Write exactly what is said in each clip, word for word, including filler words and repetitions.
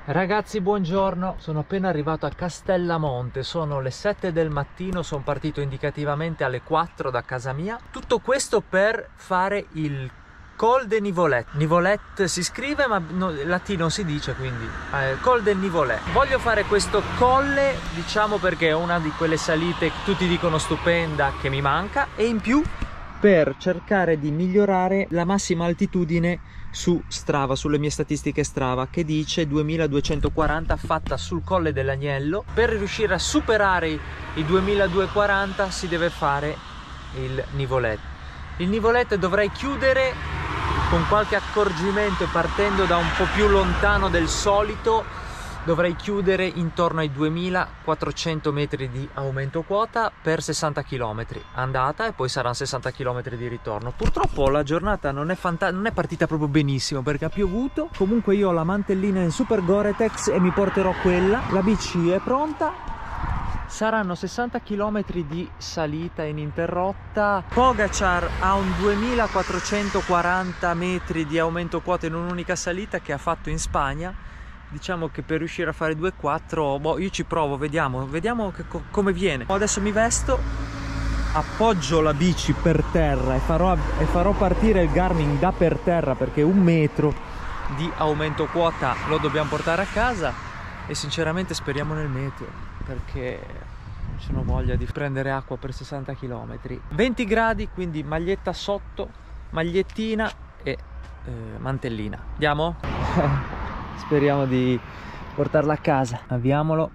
Ragazzi, buongiorno, sono appena arrivato a Castellamonte, sono le sette del mattino, sono partito indicativamente alle quattro da casa mia. Tutto questo per fare il Col de Nivolet. Nivolet si scrive ma no, latino si dice, quindi eh, Col del Nivolet. Voglio fare questo colle, diciamo, perché è una di quelle salite che tutti dicono stupenda, che mi manca, e in più per cercare di migliorare la massima altitudine su Strava, sulle mie statistiche Strava, che dice duemiladuecentoquaranta fatta sul Colle dell'Agnello. Per riuscire a superare i duemiladuecentoquaranta si deve fare il Nivolet. Il Nivolet dovrei chiudere con qualche accorgimento, partendo da un po' più lontano del solito. Dovrei chiudere intorno ai duemilaquattrocento metri di aumento quota per sessanta chilometri andata, e poi saranno sessanta chilometri di ritorno. Purtroppo la giornata non è, non è partita proprio benissimo perché ha piovuto. Comunque io ho la mantellina in Super Gore-Tex e mi porterò quella. La bici è pronta. Saranno sessanta chilometri di salita ininterrotta. Pogacar ha un duemilaquattrocentoquaranta metri di aumento quota in un'unica salita che ha fatto in Spagna. Diciamo che per riuscire a fare due quattro, boh, io ci provo, vediamo, vediamo che, co come viene. Adesso mi vesto, appoggio la bici per terra e farò, e farò partire il Garmin da per terra, perché un metro di aumento quota lo dobbiamo portare a casa, e sinceramente speriamo nel meteo, perché non ce n'ho voglia di prendere acqua per sessanta chilometri. venti gradi, quindi maglietta sotto, magliettina e eh, mantellina. Andiamo? Speriamo di portarla a casa. Avviamolo.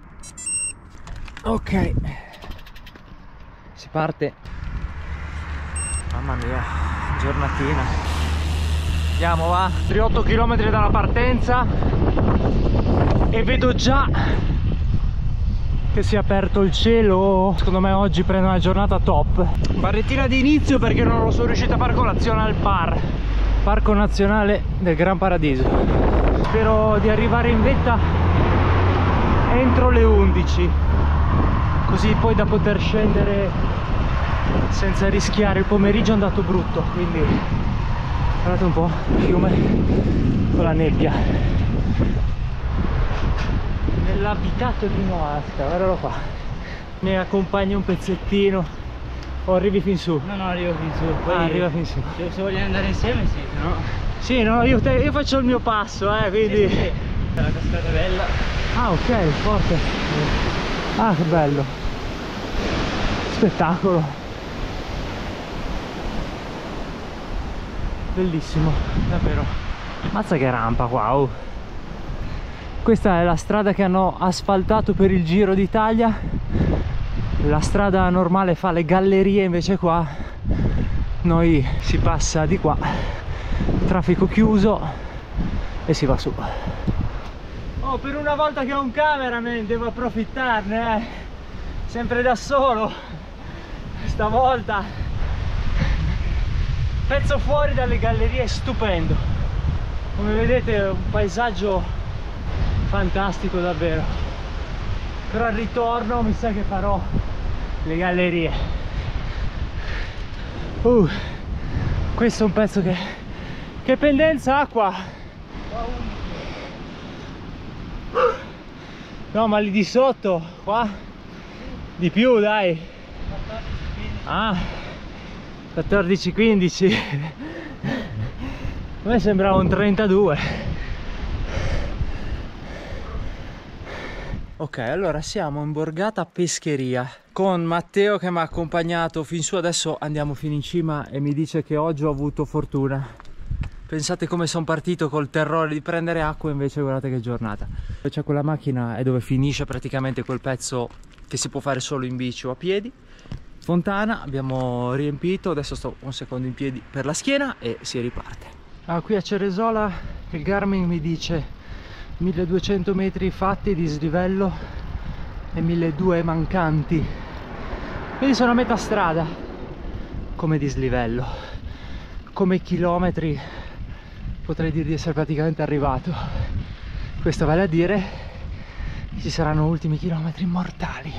Ok, si parte. Mamma mia, giornatina. Andiamo, va. otto chilometri dalla partenza e vedo già che si è aperto il cielo. Secondo me oggi prendo una giornata top. Barrettina di inizio perché non lo sono riuscito a fare colazione al Par, Parco Nazionale del Gran Paradiso. Spero di arrivare in vetta entro le undici, così poi da poter scendere senza rischiare. Il pomeriggio è andato brutto, quindi guardate un po' il fiume con la nebbia. Nell'abitato di Noasca, guardalo qua. Mi accompagni un pezzettino o arrivi fin su? No, no, arrivo fin su. Poi ah, arriva fin su. Se, se vogliamo andare insieme, sì, se no... Sì, no, io, te, io faccio il mio passo, eh, quindi... Sì, sì, sì. La cascata bella. Ah, ok, forte. Ah, che bello. Spettacolo. Bellissimo, davvero. Mazza che rampa qua, oh. Questa è la strada che hanno asfaltato per il Giro d'Italia. La strada normale fa le gallerie, invece qua noi si passa di qua. Traffico chiuso e si va su. Oh, per una volta che ho un cameraman devo approfittarne, eh. Sempre da solo stavolta. Pezzo fuori dalle gallerie, stupendo. Come vedete è un paesaggio fantastico davvero. Però al ritorno mi sa che farò le gallerie. uh, Questo è un pezzo che Che pendenza ha qua? No, ma lì di sotto, qua? Di più, dai. Ah, quattordici quindici. A me sembrava un trentadue. Ok, allora siamo in borgata Pescheria con Matteo che mi ha accompagnato fin su. Adesso andiamo fino in cima e mi dice che oggi ho avuto fortuna. Pensate come sono partito col terrore di prendere acqua, invece guardate che giornata. C'è quella macchina, è dove finisce praticamente quel pezzo che si può fare solo in bici o a piedi. Fontana, abbiamo riempito, adesso sto un secondo in piedi per la schiena e si riparte. Ah, qui a Ceresola il Garmin mi dice milleduecento metri fatti di slivello e milleduecento mancanti. Quindi sono a metà strada come dislivello. Come chilometri potrei dire di essere praticamente arrivato. Questo vale a dire che ci saranno ultimi chilometri mortali.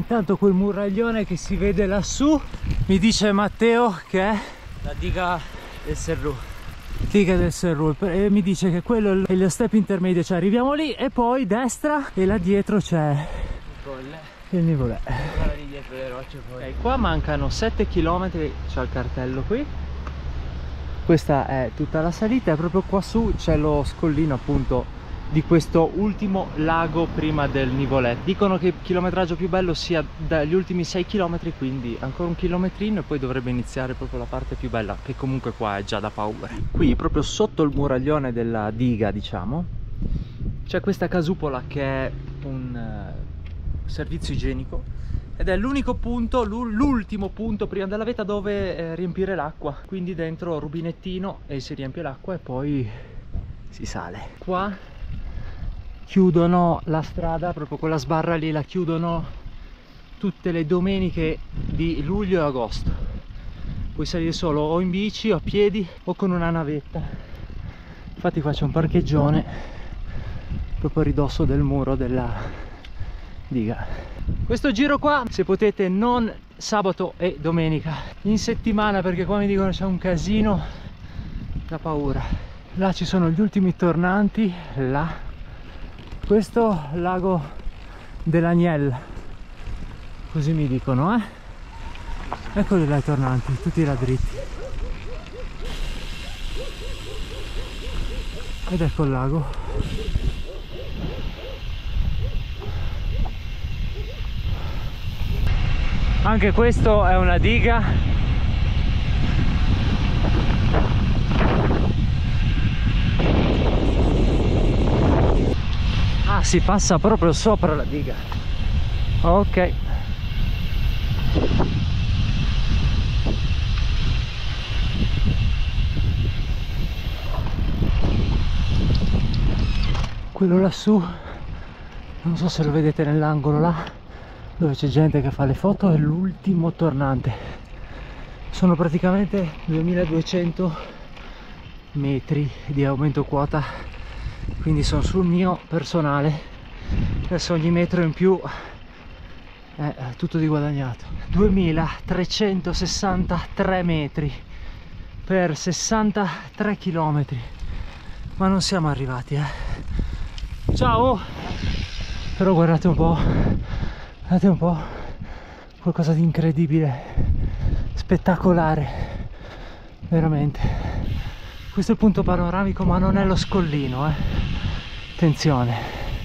Intanto quel muraglione che si vede lassù mi dice Matteo che è la diga del Serru. Diga del Serru, e mi dice che quello è lo step intermedio, cioè arriviamo lì e poi destra e là dietro c'è il Nivolè. Guarda lì dietro le rocce poi. Okay, qua mancano sette chilometri, c'è il cartello qui. Questa è tutta la salita e proprio qua su c'è lo scollino appunto di questo ultimo lago prima del Nivolè. Dicono che il chilometraggio più bello sia dagli ultimi sei chilometri, quindi ancora un chilometrino e poi dovrebbe iniziare proprio la parte più bella, che comunque qua è già da paura. Qui proprio sotto il muraglione della diga, diciamo, c'è questa casupola che è un uh, servizio igienico ed è l'unico punto, l'ultimo punto prima della vetta dove eh, riempire l'acqua. Quindi dentro rubinettino e si riempie l'acqua e poi si sale. Qua chiudono la strada, proprio quella sbarra lì la chiudono tutte le domeniche di luglio e agosto. Puoi salire solo o in bici o a piedi o con una navetta. Infatti qua c'è un parcheggione proprio a ridosso del muro della diga. Questo giro qua, se potete, non sabato e domenica, in settimana, perché qua mi dicono c'è un casino da paura. Là ci sono gli ultimi tornanti, là. Questo lago dell'Agnel, così mi dicono, eh? Eccoli là i tornanti, tutti là dritti. Ed ecco il lago. Anche questo è una diga. Ah, si passa proprio sopra la diga. Ok. Quello lassù, non so se lo vedete nell'angolo là, dove c'è gente che fa le foto, è l'ultimo tornante. Sono praticamente duemiladuecento metri di aumento quota, quindi sono sul mio personale. Adesso ogni metro in più è tutto di guadagnato. duemilatrecentosessantatré metri per sessantatré chilometri, ma non siamo arrivati, eh. Ciao! Però guardate un po', guardate un po', qualcosa di incredibile, spettacolare, veramente. Questo è il punto panoramico, ma non è lo scollino, eh. Attenzione,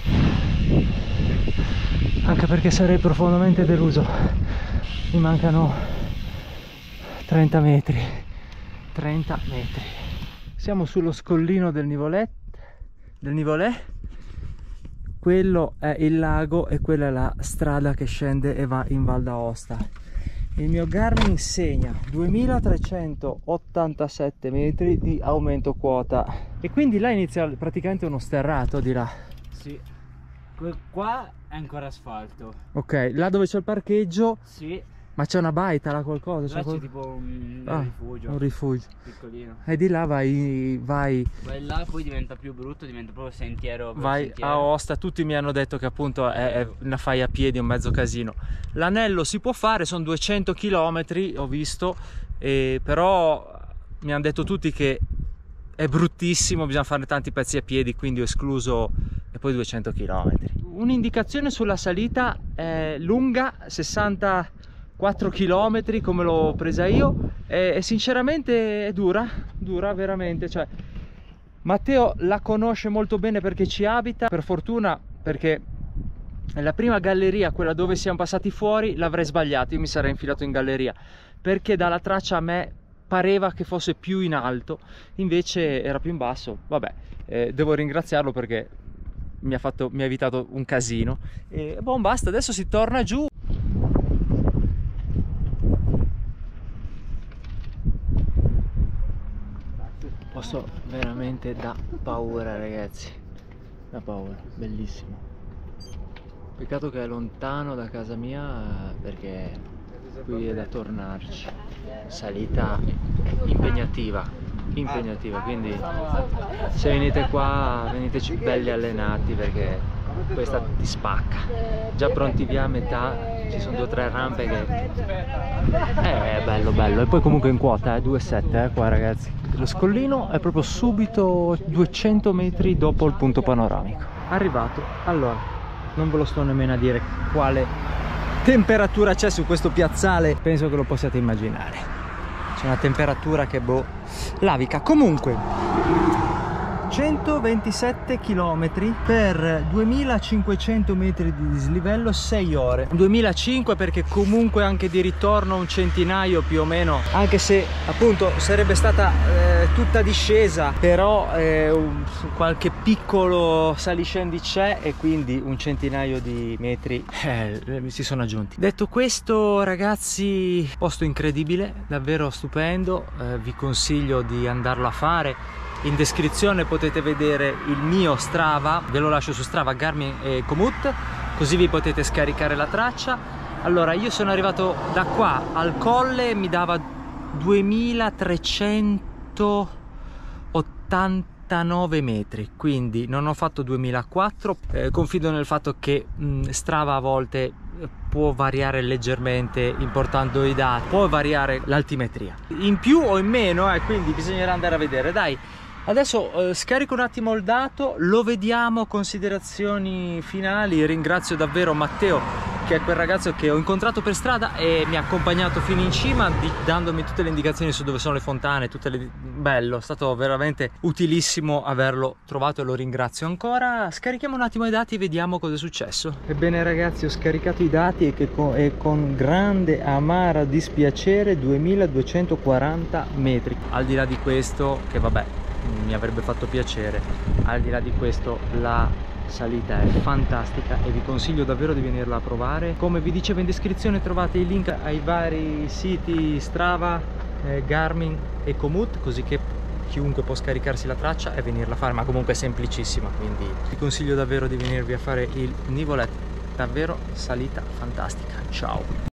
anche perché sarei profondamente deluso. Mi mancano trenta metri, trenta metri. Siamo sullo scollino del Nivolè, del Nivolè. Quello è il lago e quella è la strada che scende e va in Val d'Aosta. Il mio Garmin segna duemilatrecentottantasette metri di aumento quota e quindi là inizia praticamente uno sterrato di là. Sì, qua è ancora asfalto. Ok, là dove c'è il parcheggio. Sì. Ma c'è una baita là, qualcosa? Là c'è qual... tipo un ah, rifugio. Un rifugio. Piccolino. E di là vai... Vai, vai là, poi diventa più brutto, diventa proprio sentiero. Vai sentiero. a Aosta, tutti mi hanno detto che appunto è, è una fai a piedi, un mezzo casino. L'anello si può fare, sono duecento chilometri, ho visto, e però mi hanno detto tutti che è bruttissimo, bisogna fare tanti pezzi a piedi, quindi ho escluso, e poi duecento chilometri. Un'indicazione sulla salita è lunga, sessantaquattro chilometri come l'ho presa io, e, e sinceramente è dura, dura veramente, cioè Matteo la conosce molto bene perché ci abita, per fortuna, perché la prima galleria, quella dove siamo passati fuori, l'avrei sbagliato, io mi sarei infilato in galleria, perché dalla traccia a me pareva che fosse più in alto, invece era più in basso. Vabbè, eh, devo ringraziarlo perché mi ha, fatto, mi ha evitato un casino. E boh, basta, adesso si torna giù. Posto veramente da paura, ragazzi, da paura, bellissimo. Peccato che è lontano da casa mia, perché qui è da tornarci. Salita impegnativa, impegnativa, quindi se venite qua veniteci belli allenati, perché questa ti spacca. Già pronti via a metà, ci sono due o tre rampe che eh, è bello bello. E poi comunque in quota è due virgola sette eh, qua ragazzi. Lo scollino è proprio subito duecento metri dopo il punto panoramico. Arrivato. Allora, non ve lo sto nemmeno a dire quale temperatura c'è su questo piazzale, penso che lo possiate immaginare. C'è una temperatura che boh, lavica. Comunque centoventisette chilometri per duemilacinquecento metri di dislivello, sei ore. duemilacinquecento perché comunque anche di ritorno un centinaio più o meno, anche se appunto sarebbe stata eh, tutta discesa, però eh, un, qualche piccolo saliscendi c'è e quindi un centinaio di metri eh, mi si sono aggiunti. Detto questo ragazzi, posto incredibile, davvero stupendo, eh, vi consiglio di andarlo a fare. In descrizione potete vedere il mio Strava, ve lo lascio su Strava, Garmin e Komoot, così vi potete scaricare la traccia. Allora, io sono arrivato da qua al colle, mi dava duemilatrecentottantanove metri, quindi non ho fatto duemilaquattro. Eh, confido nel fatto che mh, Strava a volte può variare leggermente importando i dati, può variare l'altimetria in più o in meno, eh, quindi bisognerà andare a vedere. Dai, adesso eh, scarico un attimo il dato, lo vediamo, considerazioni finali. Ringrazio davvero Matteo, che è quel ragazzo che ho incontrato per strada e mi ha accompagnato fino in cima, di, dandomi tutte le indicazioni su dove sono le fontane, tutte le... bello, è stato veramente utilissimo averlo trovato e lo ringrazio ancora. Scarichiamo un attimo i dati e vediamo cosa è successo. Ebbene ragazzi, ho scaricato i dati e, che con, e con grande amara dispiacere duemiladuecentoquaranta metri. Al di là di questo, che vabbè mi avrebbe fatto piacere, al di là di questo la salita è fantastica e vi consiglio davvero di venirla a provare. Come vi dicevo in descrizione trovate i link ai vari siti Strava, eh, Garmin e Komoot, così che chiunque può scaricarsi la traccia e venirla a fare, ma comunque è semplicissima, quindi vi consiglio davvero di venirvi a fare il Nivolet. Davvero salita fantastica. Ciao.